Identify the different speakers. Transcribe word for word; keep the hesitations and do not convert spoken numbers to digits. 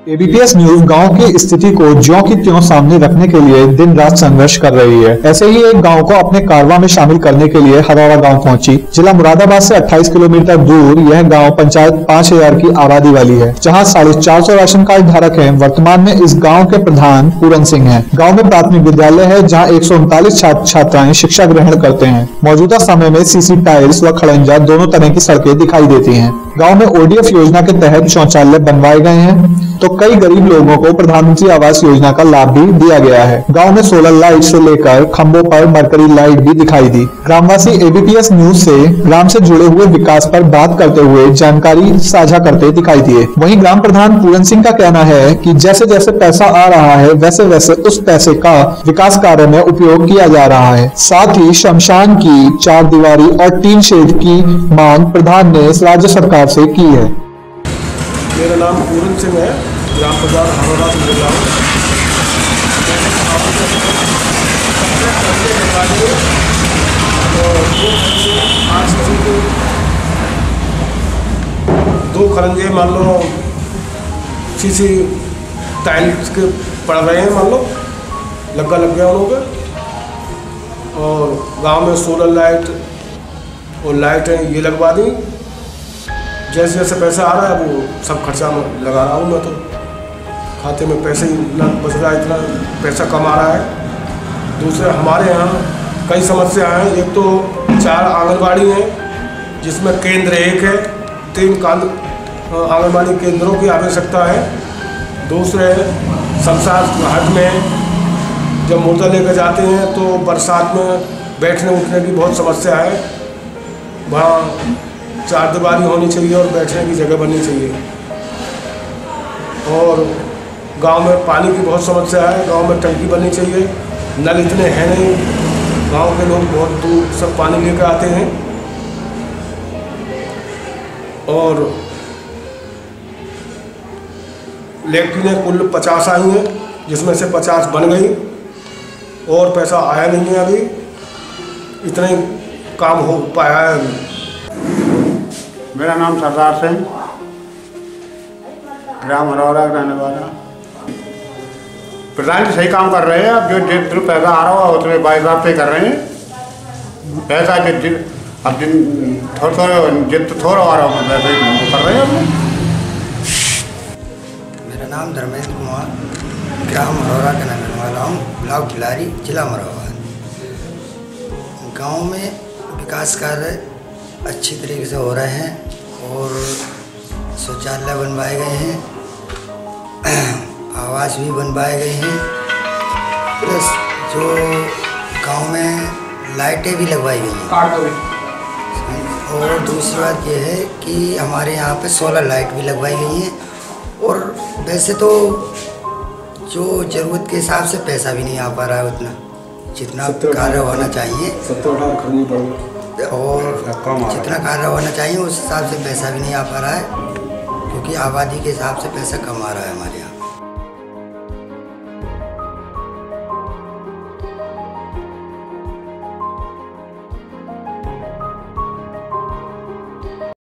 Speaker 1: ABPS news गांव की स्थिति को ज्यों की त्यों सामने रखने के लिए दिन रात संघर्ष कर रही है। ऐसे ही एक गांव को अपने कारवां में शामिल करने के लिए हरौरा गांव पहुंची। जिला मुरादाबाद से अट्ठाईस किलोमीटर दूर यह गांव पंचायत पाँच हजार की आबादी वाली है, जहां साढ़े चार सौ राशन कार्ड धारक हैं। वर्तमान में इस गाँव के प्रधान पूरन सिंह है। गाँव में प्राथमिक विद्यालय है, जहाँ एक सौ उनतालीस छात्र छात्राएं शिक्षा ग्रहण करते हैं। मौजूदा समय में सीसी टाइल्स व खड़ंजा दोनों तरह की सड़कें दिखाई देती हैं। गांव में ओडीएफ योजना के तहत शौचालय बनवाए गए हैं, तो कई गरीब लोगों को प्रधानमंत्री आवास योजना का लाभ भी दिया गया है। गांव में सोलर लाइट से लेकर खंभों पर मरकरी लाइट भी दिखाई दी। ग्रामवासी एबीपीएस न्यूज से ग्राम से जुड़े हुए विकास पर बात करते हुए जानकारी साझा करते दिखाई दिए। वहीं ग्राम प्रधान पूरन सिंह का कहना है कि जैसे जैसे पैसा आ रहा है, वैसे वैसे उस पैसे का विकास कार्य में उपयोग किया जा रहा है। साथ ही शमशान की चार दीवारी और टीन शेड की मांग प्रधान ने राज्य सरकार से की है।
Speaker 2: मेरा नाम पूरन सिंह है, ग्राम प्रधान हरौरा से बोल रहा हूँ। दो खरंजे मान लो सीसी टाइल्स के पड़ रहे हैं, मान लो लग्गा लग गया उन पे, और गांव में सोलर लाइट और लाइटें ये लगवा दी। जैसे जैसे पैसा आ रहा है वो सब खर्चा में लगा रहा हूँ मैं, तो खाते में पैसे ही ना बच रहा है, इतना पैसा कम आ रहा है। दूसरे हमारे यहाँ कई समस्याएं हैं। एक तो चार आंगनबाड़ी हैं, जिसमें केंद्र एक है, तीन आंगनबाड़ी केंद्रों की आवश्यकता है। दूसरे शमशान घाट में जब मुर्दा लेकर जाते हैं तो बरसात में बैठने उठने की बहुत समस्या है। वहाँ चार दीवारी होनी चाहिए और बैठने की जगह बननी चाहिए। और गांव में पानी की बहुत समस्या है। गांव में टंकी बननी चाहिए। नल इतने हैं नहीं, गांव के लोग बहुत दूर सब पानी लेकर आते हैं। और लेकिन कुल पचास आई हैं, जिसमें से पचास बन गई और पैसा आया नहीं है अभी। इतना ही काम हो पाया है अभी।
Speaker 3: मेरा नाम सरदार सिंह, ग्राम हरौरा का रहने वाला। प्रधान जी सही काम कर रहे हैं। अब जो जितना पैसा आ रहा होगा उतने बाईस साहब पे कर रहे हैं। पैसा जिन अब जिन थोड़ा थोड़ा जितना थोड़ा आ रहा होगा पैसा कर रहे हैं।
Speaker 4: मेरा नाम धर्मेंद्र कुमार, ग्राम हरौरा का रहने वाला हूँ, ब्लॉक भिलारी, जिला मुरादाबाद। गाँव में विकास कार्य अच्छी तरीके से हो रहे हैं और शौचालय बनवाए गए हैं, आवास भी बनवाए गए हैं, प्लस जो गांव में लाइटें भी लगवाई गई हैं। और दूसरी बात यह है कि हमारे यहाँ पे सोलर लाइट भी लगवाई गई हैं। और वैसे तो जो ज़रूरत के हिसाब से पैसा भी नहीं आ पा रहा है उतना, जितना कार्य होना चाहिए और जितना कार्य होना चाहिए उस हिसाब से पैसा भी नहीं आ पा रहा है, क्योंकि आबादी के हिसाब से पैसा कम आ रहा है हमारे यहाँ।